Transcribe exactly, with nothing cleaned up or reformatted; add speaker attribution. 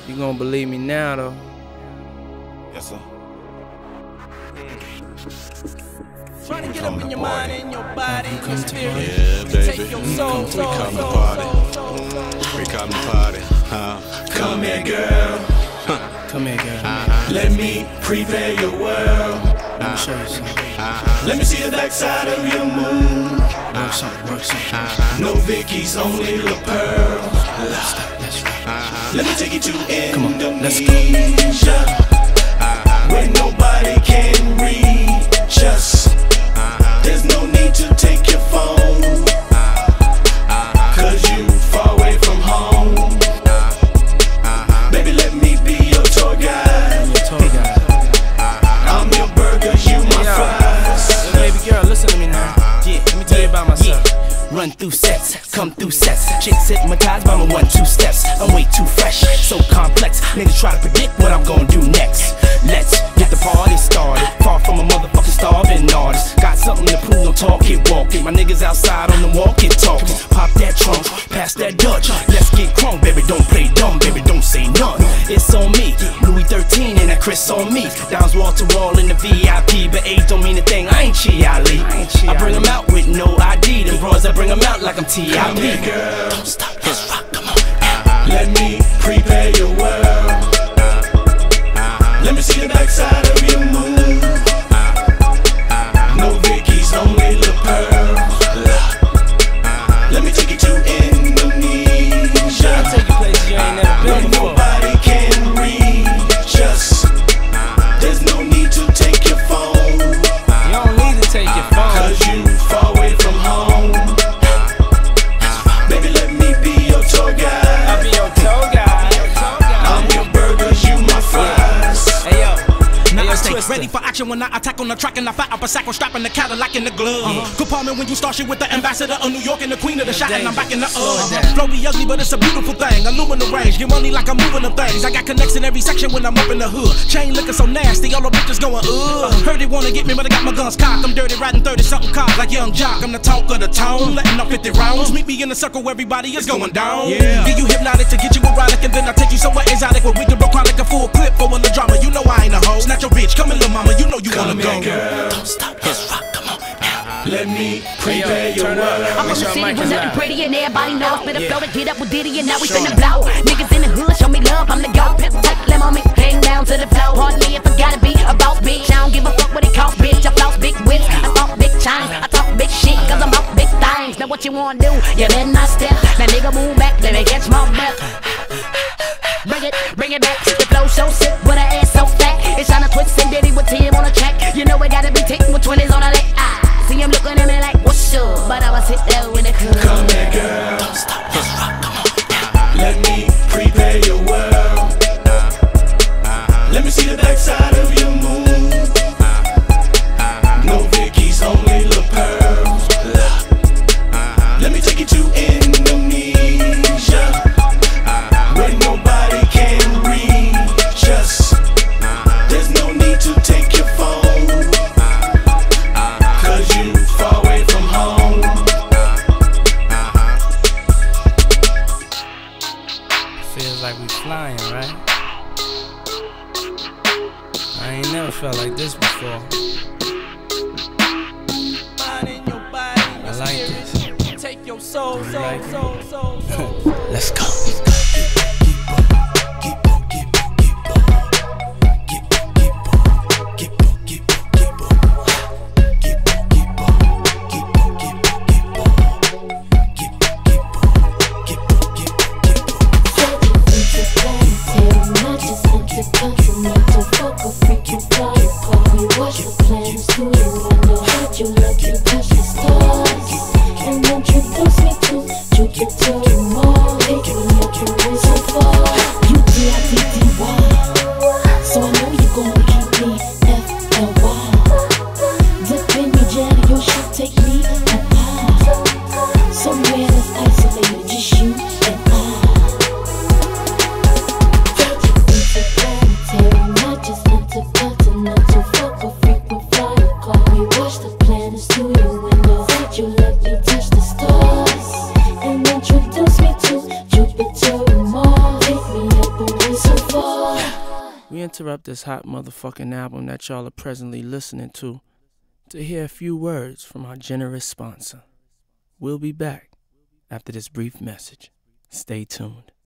Speaker 1: You gonna believe me now, though?
Speaker 2: Yes, sir.
Speaker 3: Trying to get up in your mind and your body and your spirit.
Speaker 2: Yeah, baby.
Speaker 3: Take your soul,
Speaker 2: We
Speaker 3: soul,
Speaker 2: come to
Speaker 3: soul,
Speaker 2: party.
Speaker 3: soul, soul, soul.
Speaker 2: We come to party. Huh?
Speaker 4: Come here, girl.
Speaker 1: Come here, girl.
Speaker 2: Uh-huh.
Speaker 4: Let me prepare your world.
Speaker 1: Let me show you something.
Speaker 2: Uh-huh.
Speaker 4: Let me see the backside of your moon.
Speaker 1: Work something, work something.
Speaker 2: Uh-huh.
Speaker 4: No Vickies, only La Pearl.
Speaker 1: That's right.
Speaker 2: Uh-huh.
Speaker 4: Let me take you to
Speaker 1: Come on, let's go.
Speaker 4: Indonesia,
Speaker 2: Uh-huh.
Speaker 4: where nobody can reach us.
Speaker 2: Uh-huh.
Speaker 4: There's no need to take your phone, cause you far away from home. Baby, let me be your tour guide.
Speaker 1: Your tour guide.
Speaker 4: I'm your burger, you my
Speaker 1: Yo.
Speaker 4: fries.
Speaker 1: Yo, baby girl, listen to me now. Yeah, let me tell you about myself. Run through sets, come through sets. Chicks hypnotized by my one, two steps. I'm way too fresh, so complex. Niggas try to predict what I'm gonna do next. Let's get the party started. Far from a motherfucking starving artist. Got something to prove, no talk it, walk it. My niggas outside on the walk it, talking. Pop that trunk, pass that Dutch. Let's get crunk, baby, don't play dumb, baby, don't say none. It's on me, Louis thirteen and that Chris on me. Downs wall to wall in the V I P, but age don't mean a thing, I ain't Chi-Ali. I bring them out with no I D, them bros I bring them out like I'm T I
Speaker 4: Come
Speaker 1: P.
Speaker 4: here, girl.
Speaker 1: Don't stop, let's rock, come on.
Speaker 4: Let me prepare your world. Let me see the backside of your moon. No Vickies, only La Pearl. Let me take you to Indonesia,
Speaker 1: I'll take you places you ain't never
Speaker 4: where
Speaker 1: been before.
Speaker 4: nobody can reach us. There's no need to take your phone,
Speaker 1: You don't need to take your phone.
Speaker 4: cause you far away from home. Baby, let me be your tour guide.
Speaker 1: I'll be your tour guide.
Speaker 4: I'm your burger, you my fries.
Speaker 1: Hey yo,
Speaker 3: Now
Speaker 1: hey, yo,
Speaker 3: I stay
Speaker 1: Twister.
Speaker 3: ready for action when I attack on the track and I fire up a sack on strapping the Cadillac in the glove. Compartment when you start shit with the ambassador of New York and the queen of the shot, and I'm back in the
Speaker 1: Slow
Speaker 3: uh.
Speaker 1: it down.
Speaker 3: Flow be ugly, but it's a beautiful thing. Aluminum range, get money like I'm moving them things. I got connects in every section when I'm up in the hood. Chain looking so nasty, all the bitches going uh. Heard they wanna get me, but I got my guns cocked. I'm dirty, riding thirty something cars like Young Jock. I'm the talk of the town, letting off fifty rounds. Meet me in the circle where everybody is going down. Yeah. Get you hypnotic to get you erotic, and then I take you somewhere exotic where we can rock like a full clip for a little drama. You know I ain't a hoe. Snatch your bitch, come in, little mama. You know you
Speaker 4: Come
Speaker 3: wanna go.
Speaker 4: here, girl.
Speaker 1: Don't stop, let's rock, come on.
Speaker 4: Let me prepare your
Speaker 1: turn up.
Speaker 4: world.
Speaker 5: I'm
Speaker 1: Make
Speaker 5: from the
Speaker 1: sure
Speaker 5: city
Speaker 1: mic
Speaker 5: with
Speaker 1: is
Speaker 5: nothing
Speaker 1: loud.
Speaker 5: pretty and everybody know I spit a
Speaker 1: Yeah.
Speaker 5: flow to get up with Diddy and now we
Speaker 1: Show
Speaker 5: finna
Speaker 1: 'em.
Speaker 5: blow. Niggas in the hood show me love, I'm the go. Pip tight, lemon on me, hang down to the flow. Pardon me if I gotta be a boss bitch. I don't give a fuck what it cost, bitch. I floss big whips, I talk big chains, I talk big shit, cause I'm about big things. Now what you wanna do? You better not step. Now nigga move back, let me catch my breath. Bring it, bring it back. The flow so sick, with her ass so fat. It's tryna twist and Diddy with Tim on the track. You know it gotta be taken with twenties on the leg. Ah, see him looking at me like, what's up? But I was sit there in the club.
Speaker 4: Come here, girl.
Speaker 1: Don't stop, let's rock, come on.
Speaker 4: Let me prepare your world. Let me see the backside of your moon. No Vickies, only La Pearl. Let me take you to Indonesia, where nobody can reach us. There's no need to take your phone, cause you far away from home.
Speaker 1: Feels like we flying, right? I ain't never felt like this before.
Speaker 3: Mind in your body, your
Speaker 1: I like
Speaker 3: spirit.
Speaker 1: this.
Speaker 3: Take your soul, soul,
Speaker 1: like it?
Speaker 3: soul, soul, soul, soul.
Speaker 1: Let's go.
Speaker 6: Introduce me to Jupiter Mall. Take me up
Speaker 1: We interrupt this hot motherfucking album that y'all are presently listening to to hear a few words from our generous sponsor. We'll be back after this brief message. Stay tuned.